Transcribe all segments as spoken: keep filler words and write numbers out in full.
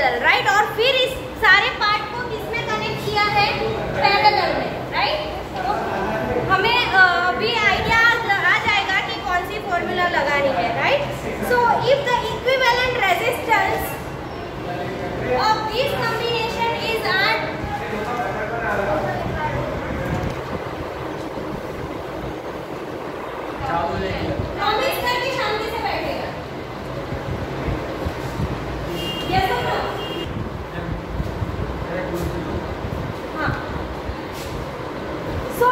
Parallel, right. और फिर इस सारे पार्ट को किसमें कनेक्ट किया है, पैरेलल में, राइट। तो हमें अभी आइडिया आ जाएगा कि कौन सी फॉर्मूला लगानी है, right. So if the equivalent resistance of this combination is at promise करके शांति से बैठेगा, yes or no? हाँ, so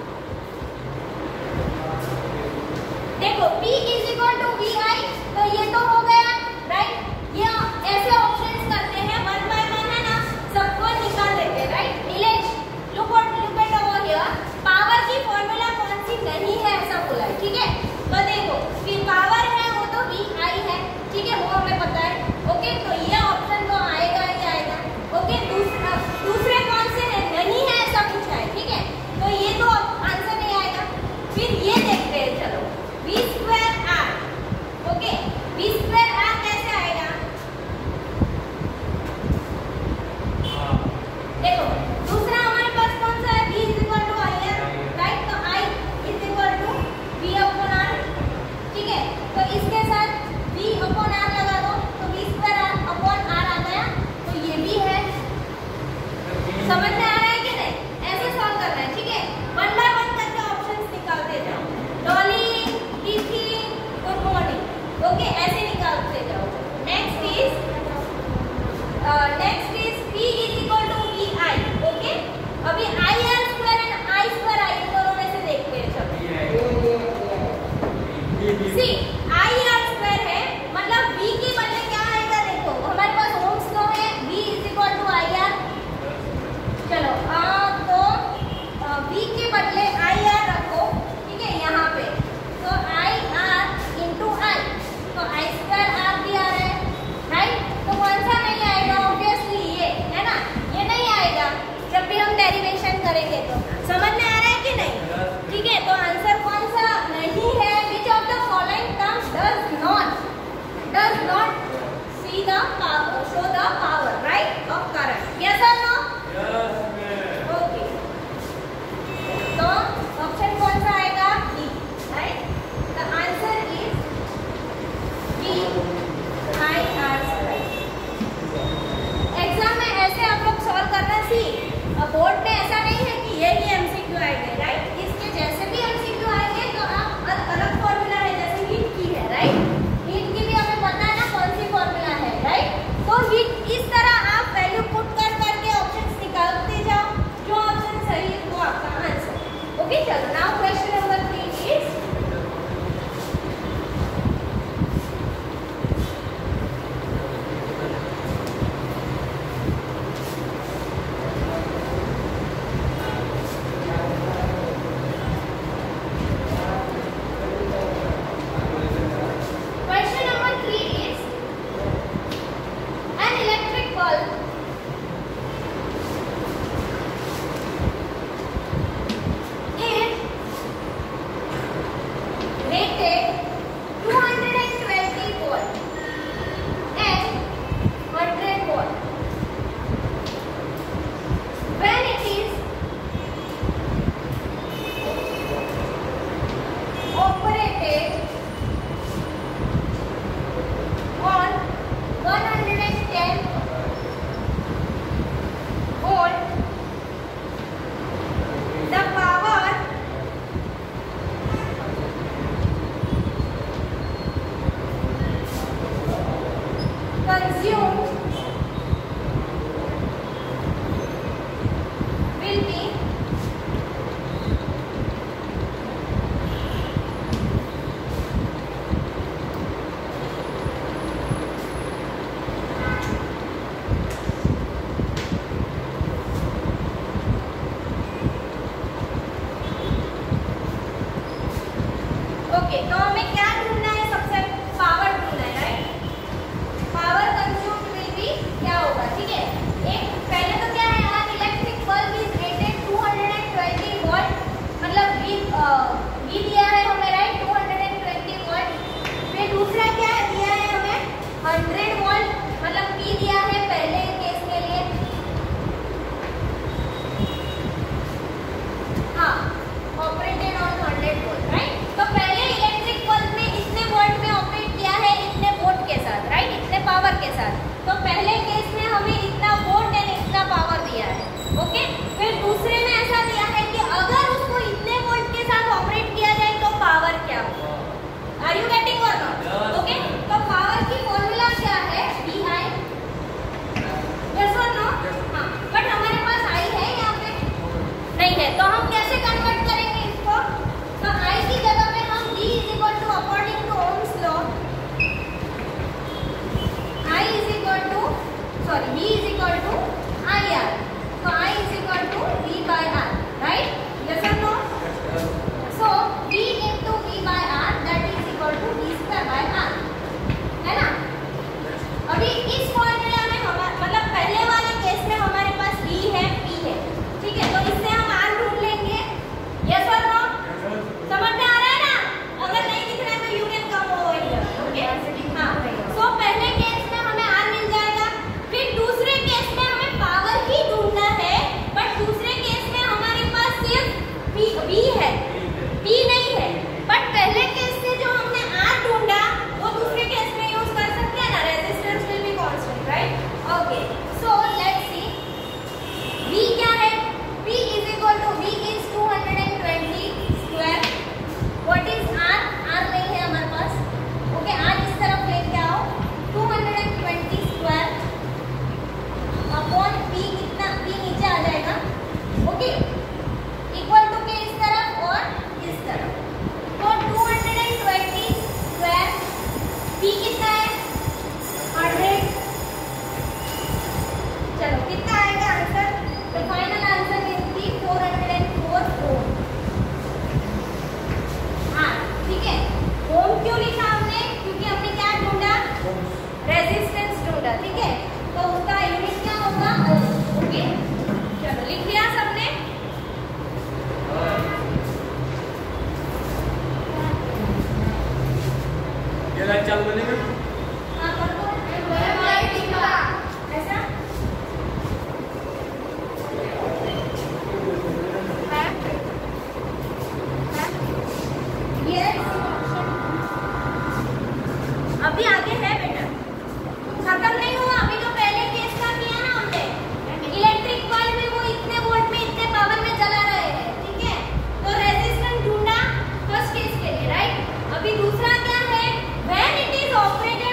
देखो P is equal to V I, तो ये तो हो गया, राइट। ये ऐसे ऑप्शंस करते हैं, वन बाय वन है ना, सबको निकाल लेते हैं, right. Nilesh, look what look at over here, power की फॉर्मूला कौन सी नहीं है ऐसा बोला है, ठीक है। तो देखो कि पावर है वो तो V I है, ठीक है, वो हमें पता है, ओके। तो ये ऑप्शन तो आएगा ही आएगा, ओके। दूसरा दूसरे कौन से है, नहीं है ऐसा पूछा है, ठीक है, तो ये तो आंसर नहीं आएगा। फिर ये देखते हैं, चलो V square R, okay. V square R कैसे आएगा, देखो दूसरा हमारे पास कौन सा है, V is equal to I R, right. तो I is equal to V upon R, ठीक है। तो इसके साथ V अपॉन R लगा दो, तो V square R upon R आ गया, तो ये भी है। समझ में आ रहा है कि नहीं, ऐसे सॉल्व करना है, ठीक है। वन बाय वन करके ऑप्शंस निकालते जाओ, डॉली, दीदी, गुड मॉर्निंग, ओके, ऐसे निकालते जाओ। Next is next is P is equal to V I, okay. अभी I R square and I square I दोनों में से देखते हैं, चलो। सी I R स्क्वायर है, मतलब V के बदले क्या आएगा, देखो हमारे पास ओम्स लॉ है, V is equal to I R, चलो आ, तो आ, V के बदले I R रखो, ठीक है, यहाँ पे। तो I R इंटू I, तो I स्क्वायर R भी आ रहा है, राइट। तो कौन सा नहीं आएगा, ऑब्वियसली ये है ना, ये नहीं आएगा जब भी हम डेरिवेशन करेंगे। तो समझ में आ रहा है कि नहीं, ठीक है। तो आंसर कौन सा नहीं है, which of the following terms does not does not see the power, show the power, right, of current, yes और नो, ओके। तो ऑप्शन कौन सा आएगा, B, right. The answer is B, I R square. Exam में ऐसे आप लोग solve करना सीख, बोर्ड में ऐसा नहीं है कि यही एमसीक्यू आएंगे, राइट। इसके जैसे भी एमसीक्यू आएंगे तो आप अलग फॉर्मूला है, जैसे हीट की है, राइट। हीट की भी हमें पता है ना कौन सी फॉर्मूला है, राइट। तो हीट इस तरह आप वैल्यू पुट कर करके ऑप्शंस निकालते जाओ, जो ऑप्शन सही है वो आपका आंसर, ओके। चलो now question number three is okay. तो हमें क्या ढूंढना है, सबसे पावर ढूंढना है, right. Power consumed will sorry V is equal to I R, तो I is equal to V by R, right? Yes और no? So V into V by R that is equal to V square by R, है ना? अभी इस formula में हम मतलब पहले वाले केस में हमारे पास V है, P है, ठीक है? तो इससे हम R ढूंढ लेंगे, यस और नो? समझ में आ रहा है ना? अगर नहीं दिख रहा है तो you can come over here, okay? हाँ, सो पहले केस में हमें R मिल जाएगा, फिर दूसरे केस में हमें पावर ही ढूंढना है, बट दूसरे केस में हमारे पास सिर्फ V, V है, P नहीं है, बट पहले केस से जो हमने R ढूंढा वो दूसरे केस में यूज कर सकते हैं ना, resistance will be constant, right? Okay, so let's see V क्या है? V is equal to V is two hundred twenty square, what is R? R नहीं है हमारे पास, ओके? R इस तरफ लेके आओ, two hundred twenty square upon P, कितना P नीचे आ जाएगा, ओके? इक्वल टू के इस तरफ और इस तरफ, तो two hundred twenty square P कितना है? हंड्रेड। चलो कितना आएगा आंसर? तो final answer is the four hundred four ohm. हाँ, ठीक है। ओम क्यों लिखा हमने? क्योंकि हमने क्या ढूंढा? रेजिस्टेंस ढूंढा, ठीक है? तो उसका यूनिट क्या होगा? Ohm, okay? चलो लिख लिया सबने? ये लाइट चालू करने का? हाँ, कर दो। लाइट दिखा ऐसा? अभी आगे है बेटा, खत्म नहीं हुआ। अभी जो पहले केस का किया ना हमने, इलेक्ट्रिक कॉइल में वो इतने वोल्ट में इतने पावर में चला रहे हैं, ठीक है? तो रेजिस्टेंस ढूंढा फर्स्ट केस के लिए, राइट? अभी दूसरा क्या है? When it is operated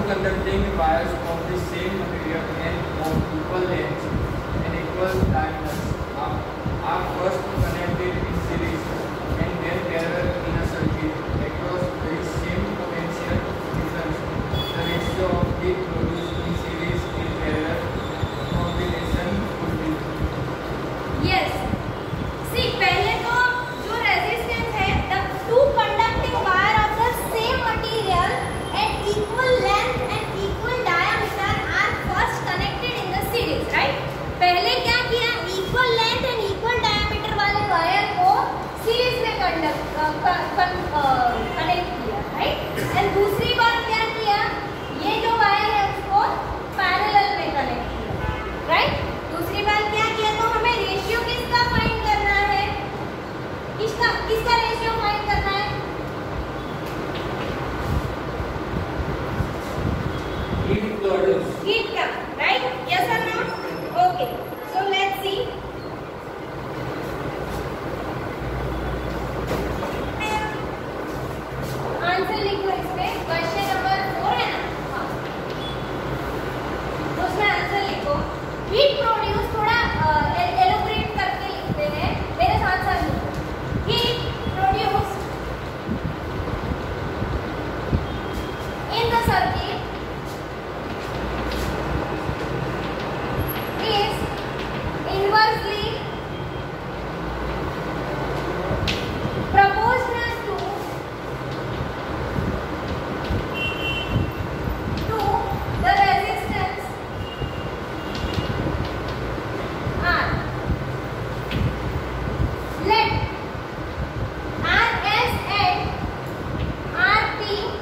conducting wires of the same material and of equal length and equal diameters are, are first connected in series and then parallel in a circuit across the same potential difference. The ratio of heat produced in series and parallel combination would be. Yes. See, पहले तो जो resistance है, the two conducting wire of the same material and equal length and equal diameter are first connected in the series, right? पहले क्या किया? Equal length and equal diameter वाले wire को series में conduct connect किया, right? And दूसरी बार क्या किया? ये जो wire है उसको parallel में connect किया, right? दूसरी बार क्या किया? तो हमें रेशियो किसका फाइंड करना है? किसका किसका रेशियो फाइंड करना है? Heat produced. Heat का, right? Yes or no? Okay. So let's see. Answer लिखो इसमें. क्वेश्चन नंबर फोर है ना? हाँ. तो उसमें आंसर लिखो. हीट प्रोड्यूस थोड़ा एलोबरेट करके लिखते हैं. मेरे साथ साथ लिखो. Heat produce in the circuit is inversely proportional to to the resistance R. Let Rs and Rp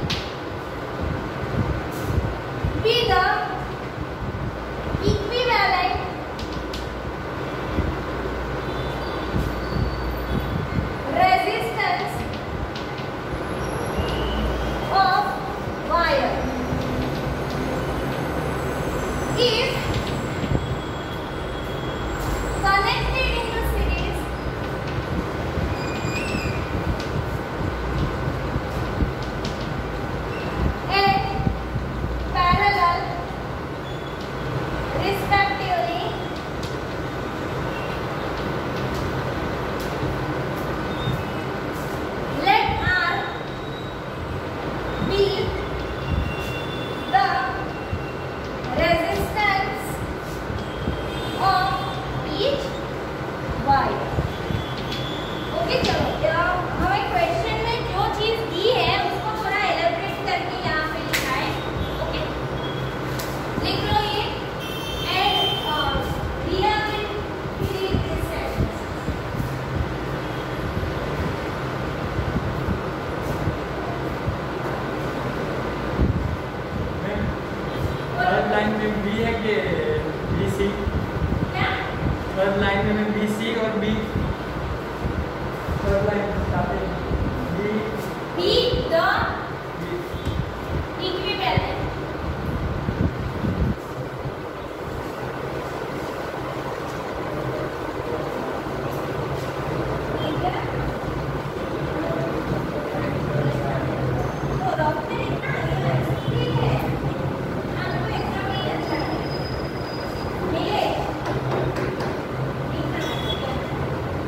be the equivalent resistance of wire. If connected in the series and parallel respectively, let R be the resistance of each wire. Okay, चलो हमें question में जो चीज दी है उसको थोड़ा elaborate करके यहाँ पे लिखा है. ओके, लिख लो ये. And uh, here will fill this sentence. Third line में बी है कि बी सी? क्या? थर्ड लाइन में बी सी और बी. थर्ड लाइन बताते हैं बी Be the equivalent. ठीक है? तो डॉक्टर इतना ठीक है. आपको एग्जाम में अच्छा है. मिले. ठीक है.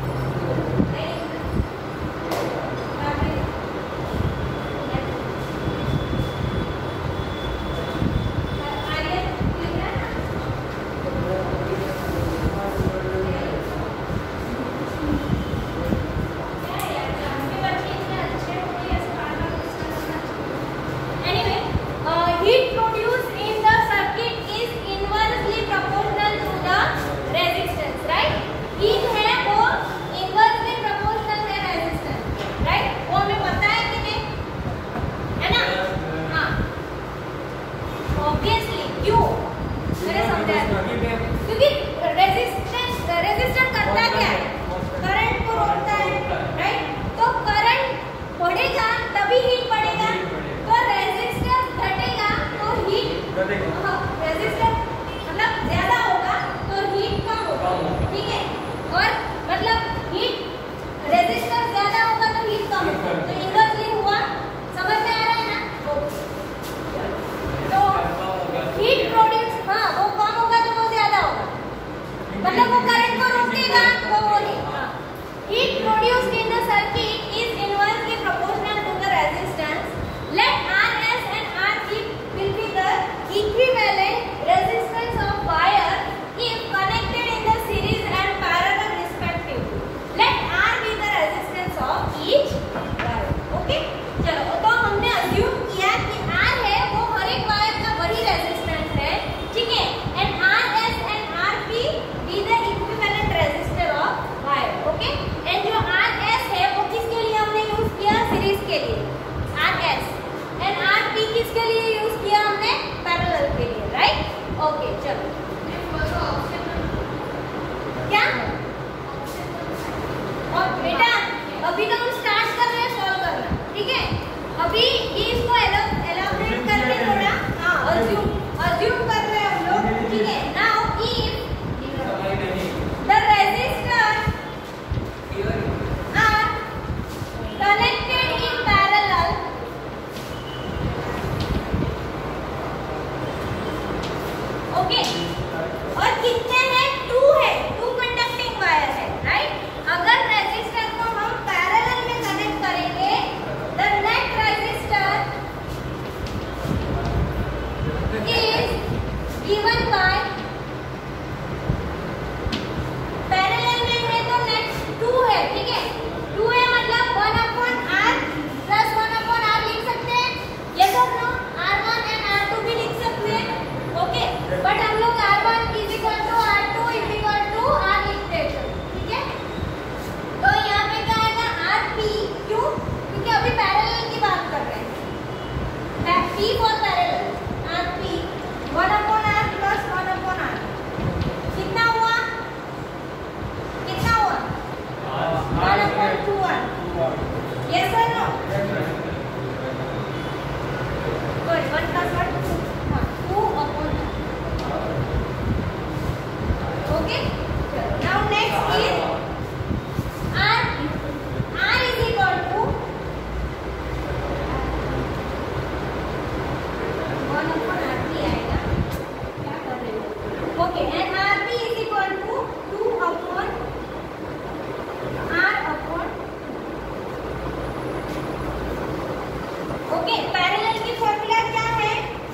P for parallel, R P one upon R plus one upon R कितना हुआ कितना हुआ one upon two R yes or no good one plus one two one two upon R okay now next is R R is equal to one upon R P आएगा क्या कर रहे हो okay and R P is equal to two upon R upon okay parallel की formula क्या है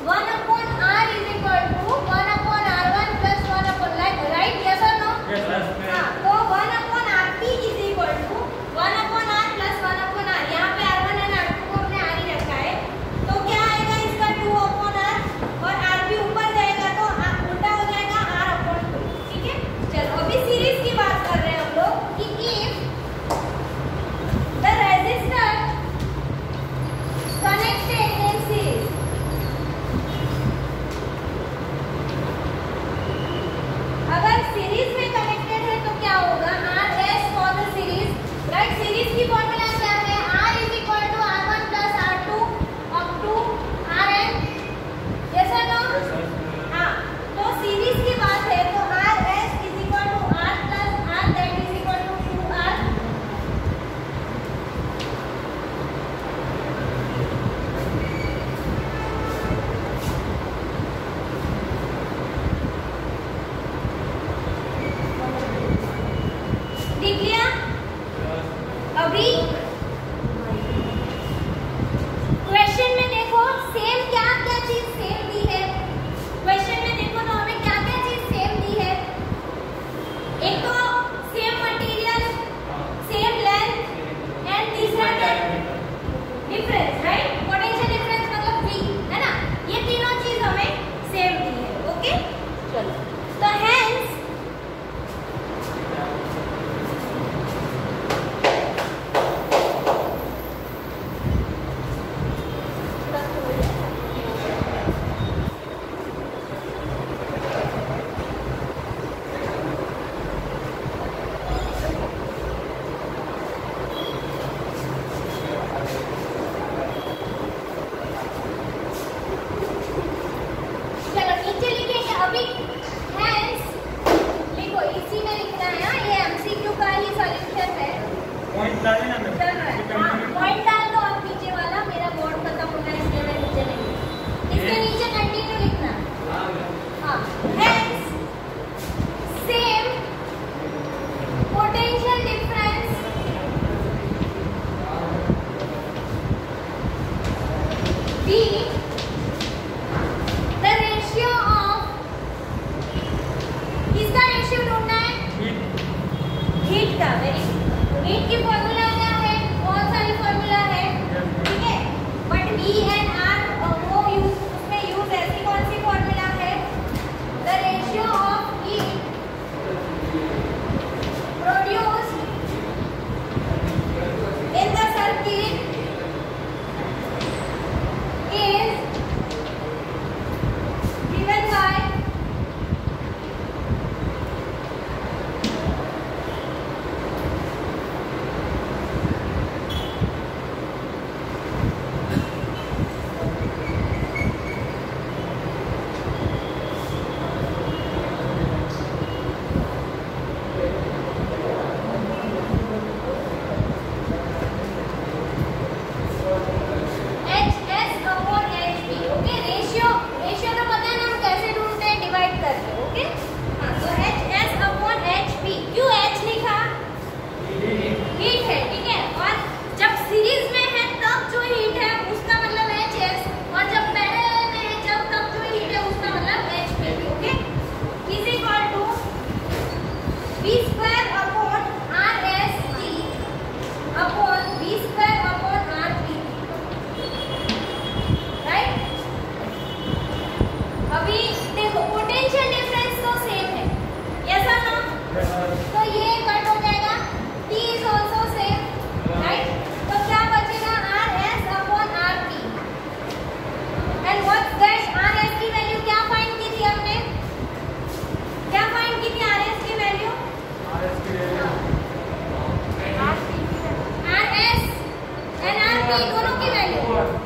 P दोनों की value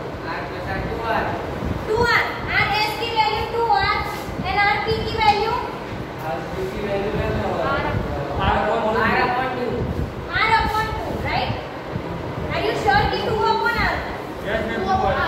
two R, R S की value two R and R P की value R upon two, right? Are you sure कि two upon R? Yes, two ma'am. Upon